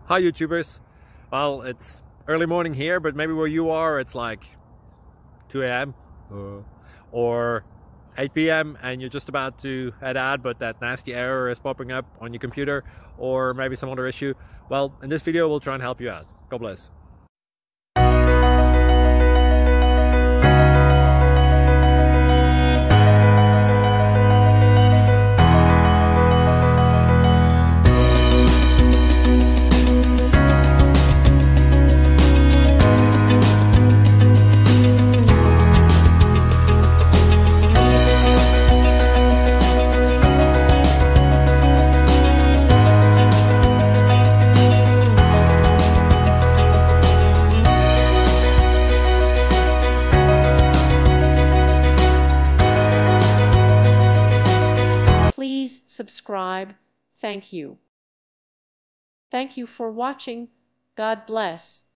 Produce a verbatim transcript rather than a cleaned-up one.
Hi YouTubers. Well, it's early morning here, but maybe where you are it's like two A M uh, or eight P M and you're just about to head out, but that nasty error is popping up on your computer, or maybe some other issue. Well, in this video we'll try and help you out. God bless. Please subscribe. Thank you. Thank you for watching. God bless.